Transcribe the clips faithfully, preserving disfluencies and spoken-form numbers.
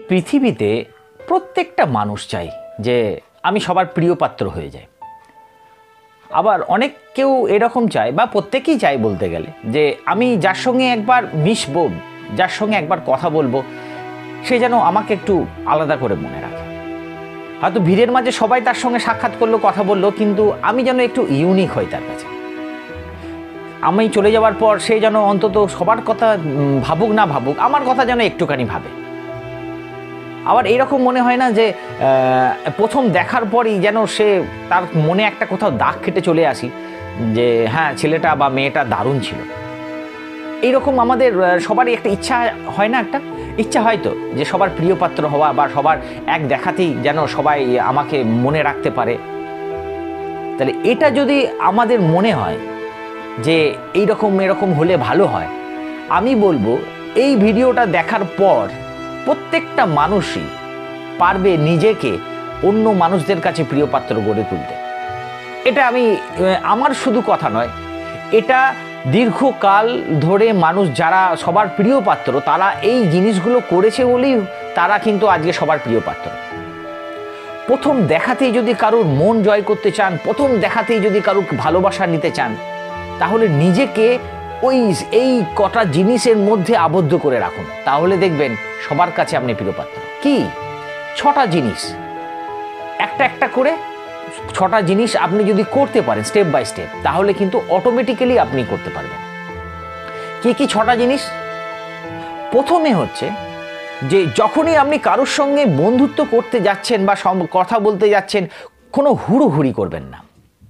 পৃথিবীতে প্রত্যেকটা মানুষ চাই যে আমি সবার প্রিয় পাত্র হয়ে যাই। আবার অনেক কেউ এরকম চায় বা প্রত্যেকেই চায় বলতে গেলে যে আমি যার সঙ্গে একবার মিশবো, যার সঙ্গে একবার কথা বলবো, সে যেন আমাকে একটু আলাদা করে মনে রাখে। হয়তো ভিড়ের মাঝে সবাই তার সঙ্গে সাক্ষাৎ করলো, কথা বললো, কিন্তু আমি যেন একটু ইউনিক হই তার কাছে। আমি চলে যাওয়ার পর সে যেন অন্তত সবার কথা ভাবুক না ভাবুক, আমার কথা যেন একটুখানি ভাবে। আবার এইরকম মনে হয় না যে প্রথম দেখার পরই যেন সে তার মনে একটা কোথাও দাগ কেটে চলে আসি যে হ্যাঁ ছেলেটা বা মেয়েটা দারুণ ছিল। এইরকম আমাদের সবারই একটা ইচ্ছা হয় না, একটা ইচ্ছা হয়তো যে সবার প্রিয় পাত্র হওয়া বা সবার এক দেখাতেই যেন সবাই আমাকে মনে রাখতে পারে। তাহলে এটা যদি আমাদের মনে হয় যে এইরকম এরকম হলে ভালো হয়, আমি বলবো এই ভিডিওটা দেখার পর প্রত্যেকটা মানুষই পারবে নিজেকে অন্য মানুষদের কাছে প্রিয় পাত্র গড়ে তুলতে। এটা আমি আমার শুধু কথা নয়, এটা দীর্ঘকাল ধরে মানুষ যারা সবার প্রিয় পাত্র তারা এই জিনিসগুলো করেছে বলেই তারা কিন্তু আজকে সবার প্রিয় পাত্র। প্রথম দেখাতেই যদি কারোর মন জয় করতে চান, প্রথম দেখাতেই যদি কারোর ভালোবাসা নিতে চান, তাহলে নিজেকে ওই এই কটা জিনিসের মধ্যে আবদ্ধ করে রাখুন, তাহলে দেখবেন সবার কাছে আপনি প্রিয় পাত্র। কি ছটা জিনিস, একটা একটা করে ছটা জিনিস আপনি যদি করতে পারেন স্টেপ বাই স্টেপ, তাহলে কিন্তু অটোমেটিক্যালি আপনি করতে পারবেন। কি কি ছটা জিনিস? প্রথমে হচ্ছে যে যখনই আপনি কারোর সঙ্গে বন্ধুত্ব করতে যাচ্ছেন বা কথা বলতে যাচ্ছেন, কোনো হুড়োহুড়ি করবেন না,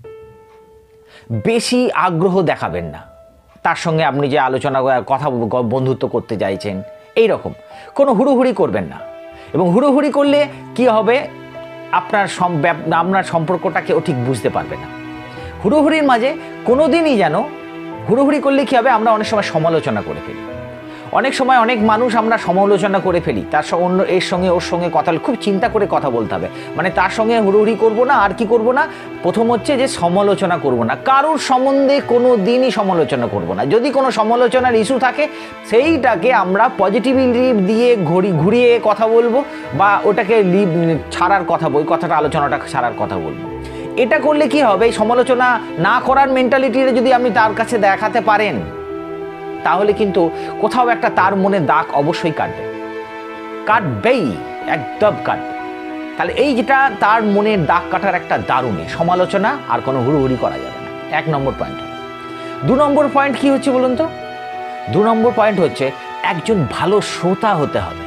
বেশি আগ্রহ দেখাবেন না। তার সঙ্গে আপনি যে আলোচনা কথা বন্ধুত্ব করতে চাইছেন এই রকম কোনো হুড়োহুড়ি করবেন না। এবং হুড়োহুড়ি করলে কি হবে, আপনার আপনার সম্পর্কটাকে ও ঠিক বুঝতে পারবে না। হুড়োহুড়ির মাঝে কোনো দিনই যেন হুড়োহুড়ি করলে কি হবে, আমরা অনেক সময় সমালোচনা করে ফেলি। অনেক সময় অনেক মানুষ আমরা সমালোচনা করে ফেলি, তার সঙ্গে অন্য এর সঙ্গে ওর সঙ্গে কথা খুব চিন্তা করে কথা বলতে হবে। মানে তার সঙ্গে হুড়োহুড়ি করবো না, আর কি করব না, প্রথম হচ্ছে যে সমালোচনা করব না, কারোর সম্বন্ধে কোনো দিনই সমালোচনা করব না। যদি কোনো সমালোচনার ইস্যু থাকে সেইটাকে আমরা পজিটিভিটি দিয়ে ঘুরি ঘুরিয়ে কথা বলবো বা ওটাকে লিভ ছাড়ার কথা বই কথাটা আলোচনাটা ছাড়ার কথা বলবো। এটা করলে কি হবে, সমালোচনা না করার মেন্টালিটিটা যদি আপনি তার কাছে দেখাতে পারেন, তাহলে কিন্তু কোথাও একটা তার মনে দাগ অবশ্যই কাটবে, কাটবেই, একদম কাটবে। তাহলে এই যেটা তার মনের দাগ কাটার একটা দারুণী সমালোচনা আর কোনো হুড়োহুড়ি করা যাবে না, এক নম্বর পয়েন্ট। দু নম্বর পয়েন্ট কি হচ্ছে বলুন তো? দু নম্বর পয়েন্ট হচ্ছে একজন ভালো শ্রোতা হতে হবে।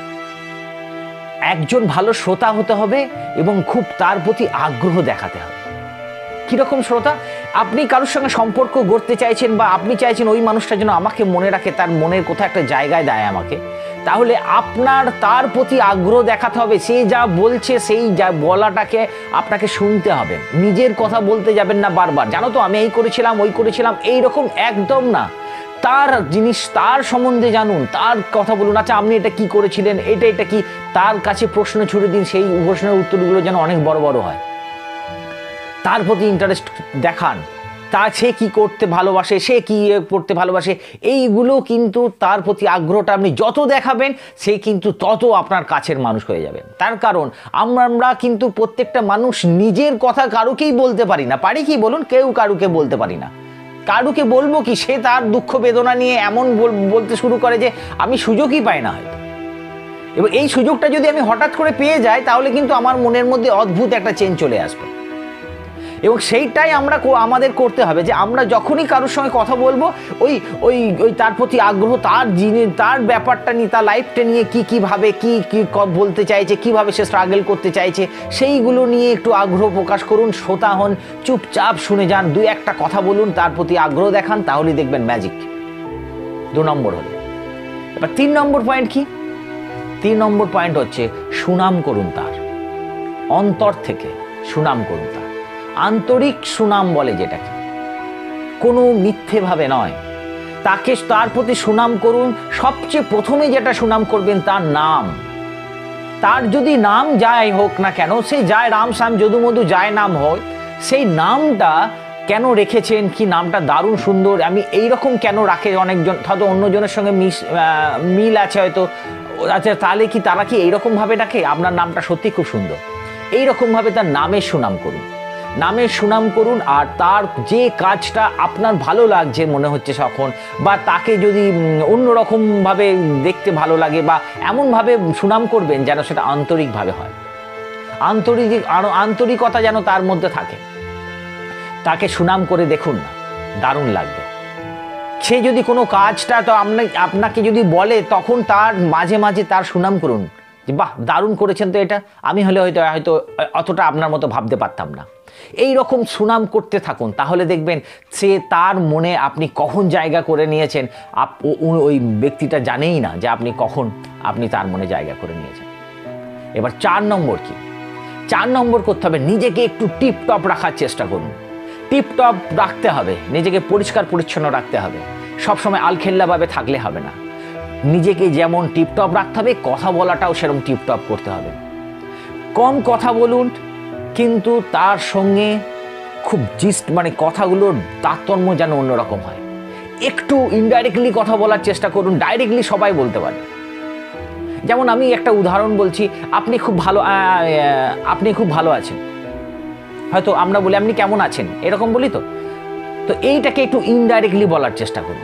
একজন ভালো শ্রোতা হতে হবে এবং খুব তার প্রতি আগ্রহ দেখাতে হবে। কিরকম শ্রোতা? আপনি কারোর সঙ্গে সম্পর্ক গড়তে চাইছেন বা আপনি চাইছেন ওই মানুষটা যেন আমাকে মনে রাখে, তার মনের কোথাও একটা জায়গায় দেয় আমাকে, তাহলে আপনার তার প্রতি আগ্রহ দেখাতে হবে। সে যা বলছে সেই যা বলাটাকে আপনাকে শুনতে হবে, নিজের কথা বলতে যাবেন না বারবার, জানো তো আমি এই করেছিলাম ওই করেছিলাম এইরকম একদম না। তার জিনিস তার সম্বন্ধে জানুন, তার কথা বলুন। আচ্ছা আপনি এটা কি করেছিলেন, এটা এটা কি, তার কাছে প্রশ্ন ছুড়ে দিন, সেই প্রশ্নের উত্তরগুলো যেন অনেক বড় বড় হয়। তার প্রতি ইন্টারেস্ট দেখান, তা সে কি করতে ভালোবাসে, সে কি করতে ভালোবাসে, এইগুলো কিন্তু তার প্রতি আগ্রহটা আপনি যত দেখাবেন সে কিন্তু তত আপনার কাছের মানুষ হয়ে যাবেন। তার কারণ আমরা আমরা কিন্তু প্রত্যেকটা মানুষ নিজের কথা কারুকেই বলতে পারি না। পারি কি বলুন? কেউ কারুকে বলতে পারি না। কারুকে বলবো কি, সে তার দুঃখ বেদনা নিয়ে এমন বলতে শুরু করে যে আমি সুযোগই পাই না হয়তো। এবং এই সুযোগটা যদি আমি হঠাৎ করে পেয়ে যাই, তাহলে কিন্তু আমার মনের মধ্যে অদ্ভুত একটা চেঞ্জ চলে আসবে। এবং সেইটাই আমরা আমাদের করতে হবে যে আমরা যখনই কারোর সঙ্গে কথা বলবো, ওই ওই ওই তার প্রতি আগ্রহ, তার জিনিস তার ব্যাপারটা নিয়ে, তার লাইফটা নিয়ে কী কীভাবে কী কী বলতে চাইছে, কীভাবে সে স্ট্রাগল করতে চাইছে, সেইগুলো নিয়ে একটু আগ্রহ প্রকাশ করুন। শ্রোতা হন, চুপচাপ শুনে যান, দুই একটা কথা বলুন, তার প্রতি আগ্রহ দেখান, তাহলেই দেখবেন ম্যাজিক। দু নম্বর হলো। এবার তিন নম্বর পয়েন্ট কি? তিন নম্বর পয়েন্ট হচ্ছে সুনাম করুন, তার অন্তর থেকে সুনাম করুন, তার আন্তরিক সুনাম বলে যেটাকে, কোনো মিথ্যেভাবে নয়। তাকে তার প্রতি সুনাম করুন। সবচেয়ে প্রথমে যেটা সুনাম করবেন তার নাম। তার যদি নাম যাই হোক না কেন, সে যায় রাম শ্যাম যদু মধু যায় নাম হয়, সেই নামটা কেন রেখেছেন, কি নামটা দারুণ সুন্দর, আমি এইরকম কেন রাখে অনেকজন, হয়তো অন্যজনের সঙ্গে মিশ মিল আছে, হয়তো আচ্ছা, তাহলে কি তারা কি এইরকমভাবে ডাকে? আপনার নামটা সত্যি খুব সুন্দর, এইরকমভাবে তার নামের সুনাম করুন, নামের সুনাম করুন। আর তার যে কাজটা আপনার ভালো লাগছে মনে হচ্ছে তখন, বা তাকে যদি অন্যরকমভাবে দেখতে ভালো লাগে, বা এমনভাবে সুনাম করবেন যেন সেটা আন্তরিকভাবে হয়, আন্তরিক আন্তরিকতা যেন তার মধ্যে থাকে। তাকে সুনাম করে দেখুন না, দারুণ লাগবে। সে যদি কোনো কাজটা তো আপনাকে যদি বলে, তখন তার মাঝে মাঝে তার সুনাম করুন যে বাহ, দারুণ করেছেন তো এটা, আমি হলে হয়তো হয়তো অতটা আপনার মতো ভাবতে পারতাম না। এই রকম সুনাম করতে থাকুন, তাহলে দেখবেন সে তার মনে আপনি কখন জায়গা করে নিয়েছেন, ওই ব্যক্তিটা জানেই না যে আপনি কখন আপনি তার মনে জায়গা করে নিয়েছেন। এবার চার নম্বর কি? চার নম্বর করতে হবে, নিজেকে একটু টিপটপ রাখার চেষ্টা করুন। টিপটপ রাখতে হবে, নিজেকে পরিষ্কার পরিচ্ছন্ন রাখতে হবে, সবসময় আলখেল্লাভাবে থাকলে হবে না। নিজেকে যেমন টিপটপ রাখতে হবে, কথা বলাটাও সেরকম টিপটপ করতে হবে। কম কথা বলুন, কিন্তু তার সঙ্গে খুব জিস্ট মানে কথাগুলোর তারতম্য যেন অন্যরকম হয়। একটু ইনডাইরেক্টলি কথা বলার চেষ্টা করুন, ডাইরেক্টলি সবাই বলতে পারে। যেমন আমি একটা উদাহরণ বলছি, আপনি খুব ভালো আপনি খুব ভালো আছেন, হয়তো আমরা বলি আপনি কেমন আছেন, এরকম বলি তো। তো এইটাকে একটু ইনডাইরেক্টলি বলার চেষ্টা করুন,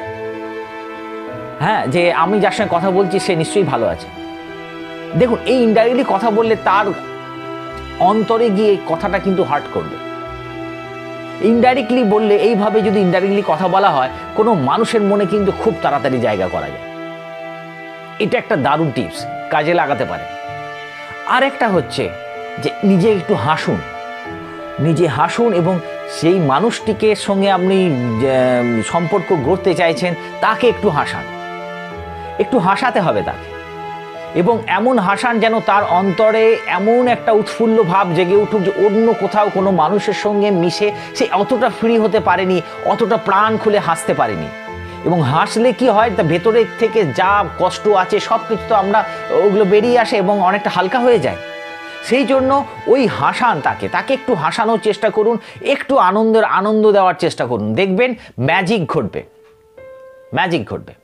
হ্যাঁ, যে আমি যার সঙ্গে কথা বলছি সে নিশ্চয়ই ভালো আছে। দেখুন, এই ইনডাইরেক্টলি কথা বললে তার অন্তরে গিয়ে কথাটা কিন্তু হার্ট করবে। ইনডাইরেক্টলি বললে, এইভাবে যদি ইনডাইরেক্টলি কথা বলা হয়, কোনো মানুষের মনে কিন্তু খুব তাড়াতাড়ি জায়গা করা যায়। এটা একটা দারুণ টিপস, কাজে লাগাতে পারে। আর একটা হচ্ছে যে নিজে একটু হাসুন, নিজে হাসুন এবং সেই মানুষটিকে সঙ্গে আপনি সম্পর্ক গড়তে চাইছেন তাকে একটু হাসান, একটু হাসাতে হবে তাকে, এবং এমন হাসান যেন তার অন্তরে এমন একটা উৎফুল্ল ভাব জেগে উঠুক যে অন্য কোথাও কোনো মানুষের সঙ্গে মিশে সে অতটা ফ্রি হতে পারেনি, অতটা প্রাণ খুলে হাসতে পারেনি। এবং হাসলে কি হয়, তা ভেতরের থেকে যা কষ্ট আছে সব কিছু তো আমরা ওগুলো বেরিয়ে আসে এবং অনেকটা হালকা হয়ে যায়। সেই জন্য ওই হাসান তাকে, তাকে একটু হাসানোর চেষ্টা করুন, একটু আনন্দের আনন্দ দেওয়ার চেষ্টা করুন, দেখবেন ম্যাজিক ঘটবে, ম্যাজিক ঘটবে।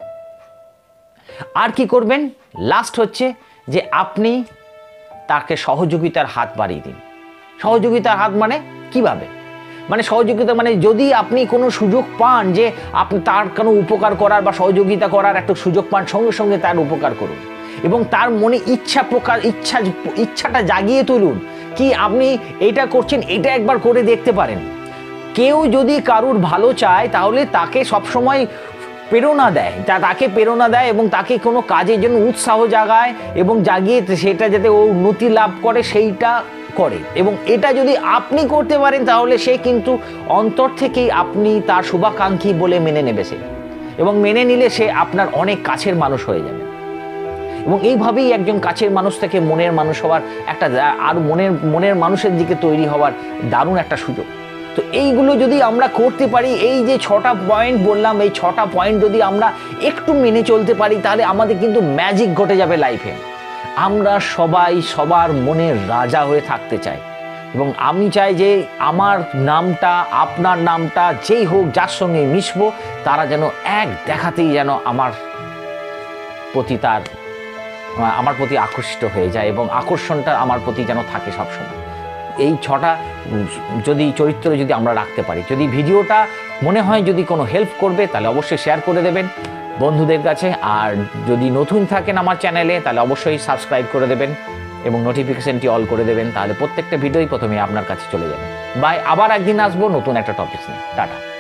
আর কি করবেন? লাস্ট হচ্ছে যে আপনি তাকে সহযোগিতার হাত বাড়িয়ে দিন। সহযোগিতার হাত মানে কিভাবে? মানে সহযোগিতা মানে যদি আপনি কোনো সুযোগ পান যে আপনি তার কোনো উপকার করার বা সহযোগিতা করার একটা সুযোগ পান, সঙ্গে সঙ্গে তার উপকার করুন এবং তার মনে ইচ্ছা প্রকার ইচ্ছা ইচ্ছাটা জাগিয়ে তুলুন কি আপনি এটা করছেন, এটা একবার করে দেখতে পারেন। কেউ যদি কারুর ভালো চায় তাহলে তাকে সবসময় প্রেরণা দেয়, তা তাকে প্রেরণা দেয় এবং তাকে কোনো কাজের জন্য উৎসাহ জাগায় এবং জাগিয়ে সেটা যাতে ও উন্নতি লাভ করে সেইটা করে। এবং এটা যদি আপনি করতে পারেন তাহলে সে কিন্তু অন্তর থেকেই আপনি তার শুভাকাঙ্ক্ষী বলে মেনে নেবে সে, এবং মেনে নিলে সে আপনার অনেক কাছের মানুষ হয়ে যাবে। এবং এইভাবেই একজন কাছের মানুষ থেকে মনের মানুষ হওয়ার একটা আর মনের মনের মানুষের দিকে তৈরি হওয়ার দারুণ একটা সুযোগ। তো এইগুলো যদি আমরা করতে পারি, এই যে ছটা পয়েন্ট বললাম, এই ছটা পয়েন্ট যদি আমরা একটু মেনে চলতে পারি তাহলে আমাদের কিন্তু ম্যাজিক ঘটে যাবে লাইফে। আমরা সবাই সবার মনের রাজা হয়ে থাকতে চাই এবং আমি চাই যে আমার নামটা, আপনার নামটা যেই হোক যার সঙ্গে মিশবো তারা যেন এক দেখাতেই যেন আমার প্রতি তার আমার প্রতি আকর্ষিত হয়ে যায় এবং আকর্ষণটা আমার প্রতি যেন থাকে সবসময়। এই ছটা যদি চরিত্র যদি আমরা রাখতে পারি, যদি ভিডিওটা মনে হয় যদি কোনো হেল্প করবে তাহলে অবশ্যই শেয়ার করে দেবেন বন্ধুদের কাছে। আর যদি নতুন থাকেন আমার চ্যানেলে তাহলে অবশ্যই সাবস্ক্রাইব করে দেবেন এবং নোটিফিকেশনটি অল করে দেবেন, তাহলে প্রত্যেকটা ভিডিওই প্রথমে আপনার কাছে চলে যাবে। বাই, আবার একদিন আসবো নতুন একটা টপিক নিয়ে। টাটা।